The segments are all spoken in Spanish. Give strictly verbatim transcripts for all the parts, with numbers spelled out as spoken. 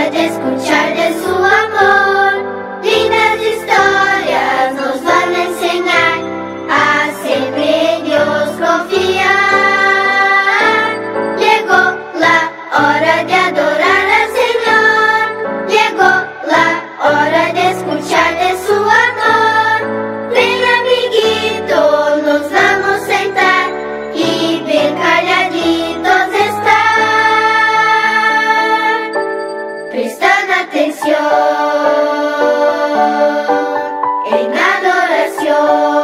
hora de escuchar de su amor. Lindas historias nos van a enseñar a siempre en Dios confiar. Llegó la hora de adorar al Señor. Llegó la hora de escuchar de su amor. Ven, amiguito, nos vamos a sentar y bien calladitos estar, prestando atención en adoración.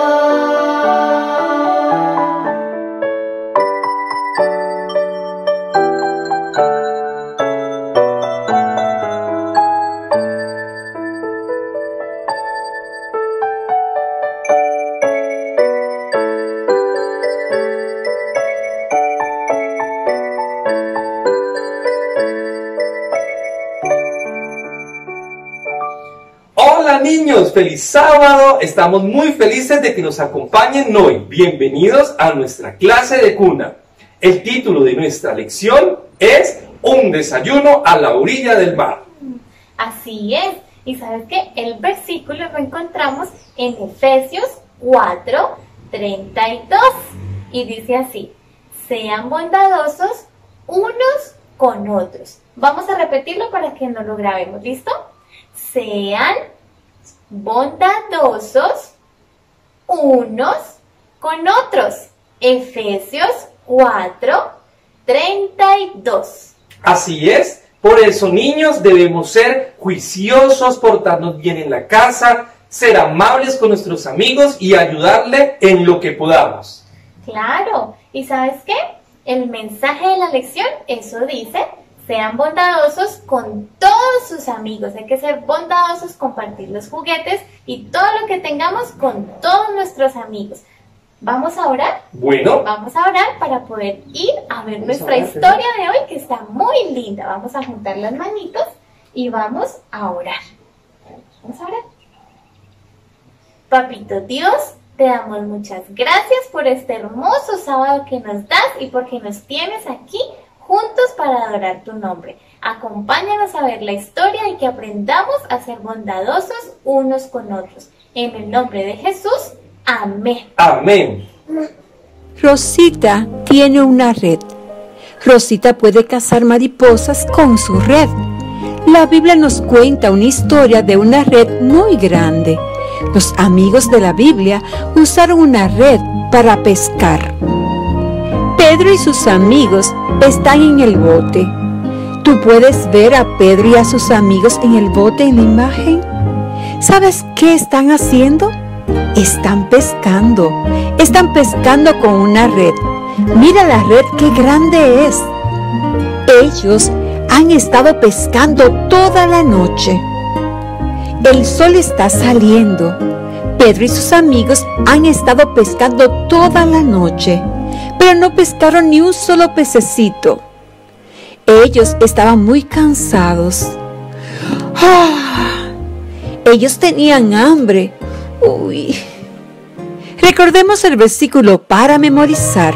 Hola niños, feliz sábado, estamos muy felices de que nos acompañen hoy. Bienvenidos a nuestra clase de cuna. El título de nuestra lección es Un desayuno a la orilla del mar. Así es, y sabes que el versículo lo encontramos en Efesios cuatro, treinta y dos, y dice así: sean bondadosos unos con otros. Vamos a repetirlo para que no lo grabemos, ¿listo? Sean bondadosos unos con otros. Efesios cuatro, treinta y dos. Así es, por eso niños debemos ser juiciosos, portarnos bien en la casa, ser amables con nuestros amigos y ayudarle en lo que podamos. Claro, ¿y sabes qué? El mensaje de la lección, eso dice: sean bondadosos con todos sus amigos. Hay que ser bondadosos, compartir los juguetes y todo lo que tengamos con todos nuestros amigos. ¿Vamos a orar? Bueno. Vamos a orar para poder ir a ver Vamos nuestra a orar, historia de hoy, que está muy linda. Vamos a juntar las manitos y vamos a orar. Vamos a orar. Papito Dios, te damos muchas gracias por este hermoso sábado que nos das y porque nos tienes aquí juntos para adorar tu nombre. Acompáñanos a ver la historia y que aprendamos a ser bondadosos unos con otros. En el nombre de Jesús, amén. Amén. Rosita tiene una red. Rosita puede cazar mariposas con su red. La Biblia nos cuenta una historia de una red muy grande. Los amigos de la Biblia usaron una red para pescar. Pedro y sus amigos están en el bote. ¿Tú puedes ver a Pedro y a sus amigos en el bote en la imagen? ¿Sabes qué están haciendo? Están pescando. Están pescando con una red. Mira la red, qué grande es. Ellos han estado pescando toda la noche. El sol está saliendo. Pedro y sus amigos han estado pescando toda la noche, pero no pescaron ni un solo pececito. Ellos estaban muy cansados. ¡Ah! Ellos tenían hambre. Uy. Recordemos el versículo para memorizar.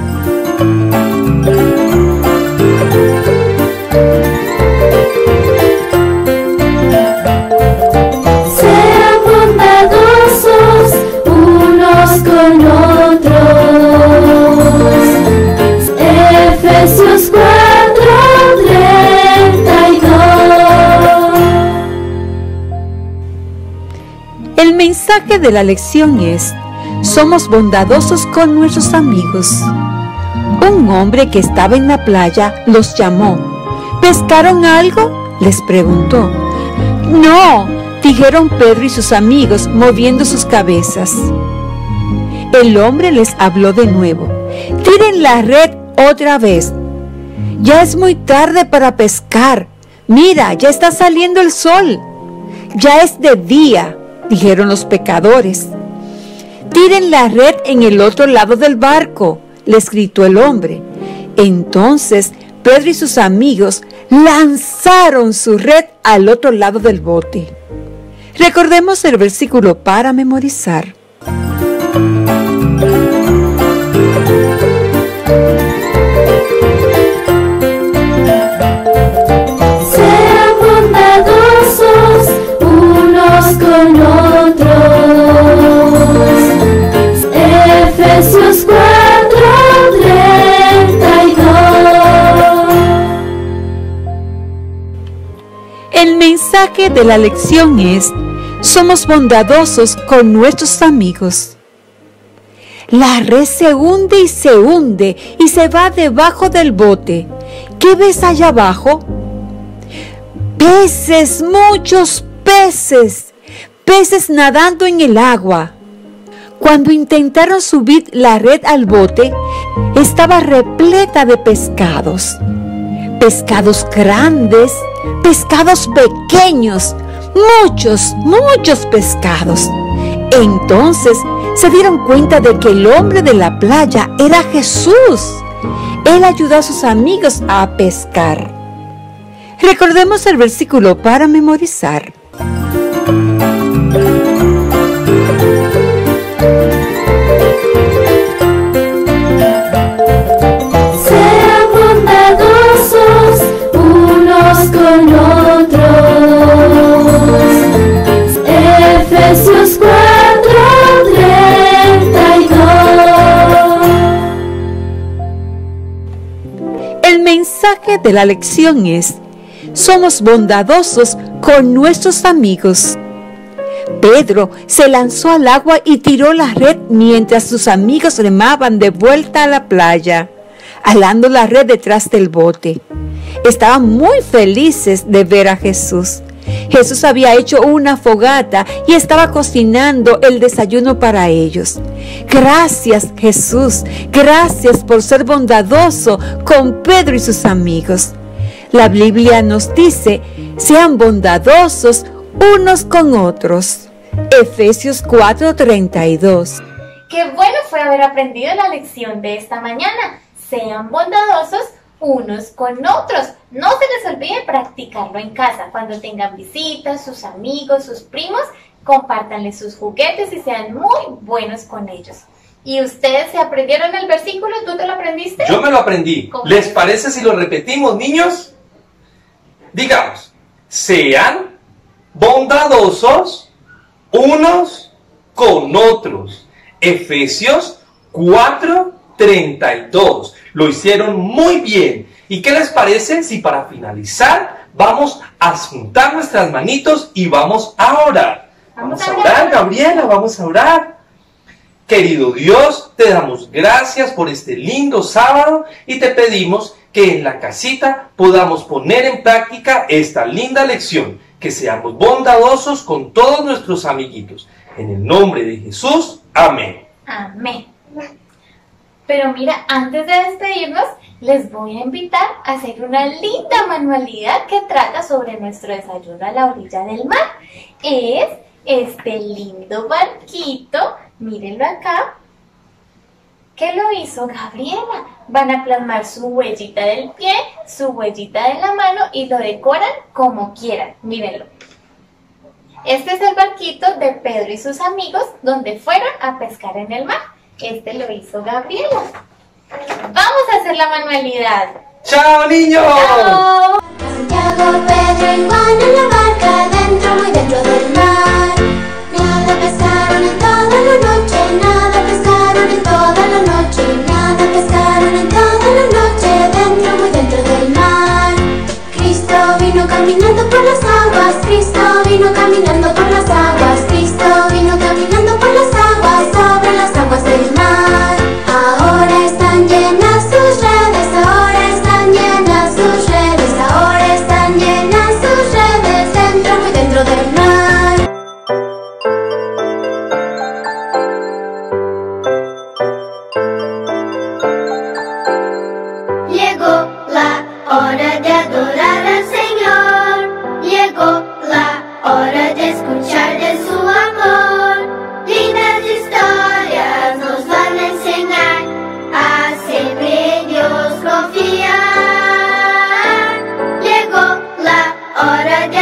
Sean bondadosos unos con otros. Efesios cuatro, treinta y dos. El mensaje de la lección es: somos bondadosos con nuestros amigos. Un hombre que estaba en la playa los llamó. ¿Pescaron algo?, les preguntó. No, dijeron Pedro y sus amigos moviendo sus cabezas. El hombre les habló de nuevo. Tiren la red otra vez. Ya es muy tarde para pescar. Mira, ya está saliendo el sol. Ya es de día, dijeron los pecadores. Tiren la red en el otro lado del barco, les gritó el hombre. Entonces Pedro y sus amigos lanzaron su red al otro lado del bote. Recordemos el versículo para memorizar. Sean El mensaje de la lección es: somos bondadosos con nuestros amigos. La red se hunde y se hunde y se va debajo del bote. ¿Qué ves allá abajo? Peces, muchos peces, peces nadando en el agua. Cuando intentaron subir la red al bote, estaba repleta de pescados. Pescados grandes, pescados pequeños, muchos, muchos pescados. Entonces se dieron cuenta de que el hombre de la playa era Jesús. Él ayudó a sus amigos a pescar. Recordemos el versículo para memorizar. Sean bondadosos unos con otros. Efesios cuatro, treinta y dos. El mensaje de la lección es: somos bondadosos con nuestros amigos. Pedro se lanzó al agua y tiró la red mientras sus amigos remaban de vuelta a la playa, alando la red detrás del bote. Estaban muy felices de ver a Jesús. Jesús había hecho una fogata y estaba cocinando el desayuno para ellos. Gracias, Jesús, gracias por ser bondadoso con Pedro y sus amigos. La Biblia nos dice: sean bondadosos unos con otros. Efesios cuatro, treinta y dos. Qué bueno fue haber aprendido la lección de esta mañana. Sean bondadosos unos con otros. No se les olvide practicarlo en casa. Cuando tengan visitas, sus amigos, sus primos, compártanles sus juguetes y sean muy buenos con ellos. ¿Y ustedes se aprendieron el versículo? ¿Tú te lo aprendiste? Yo me lo aprendí. ¿Les parece si lo repetimos, niños? Digamos: sean bondadosos unos con otros. Efesios cuatro, treinta y dos. Lo hicieron muy bien. ¿Y qué les parece si para finalizar vamos a juntar nuestras manitos y vamos a orar? Vamos a orar, Gabriela, vamos a orar. Querido Dios, te damos gracias por este lindo sábado y te pedimos que en la casita podamos poner en práctica esta linda lección, que seamos bondadosos con todos nuestros amiguitos. En el nombre de Jesús, amén. Amén. Pero mira, antes de despedirnos, les voy a invitar a hacer una linda manualidad que trata sobre nuestro desayuno a la orilla del mar. Es este lindo barquito, mírenlo acá, que lo hizo Gabriela. Van a plasmar su huellita del pie, su huellita de la mano y lo decoran como quieran. Mírenlo. Este es el barquito de Pedro y sus amigos donde fueron a pescar en el mar. Este lo hizo Gabriela. Vamos a hacer la manualidad. ¡Chao, niños! ¡Chao! Santiago, Pedro y Juan en la barca, dentro, muy dentro del mar. Nada pescaron en toda la noche, nada pescaron en toda la noche, nada pescaron en toda la noche, dentro, muy dentro del mar. Cristo vino caminando por las aguas, Cristo vino caminando por las aguas, Cristo vino caminando por las aguas, sobre las aguas del mar. Ahora están llenas sus redes, ahora están llenas sus redes, ahora están llenas sus redes, dentro, muy dentro del mar. Llegó la hora de adorar al Señor, llegó la hora de escuchar de su amor. Lindas historias nos van a enseñar a siempre en Dios confiar. Llegó la hora de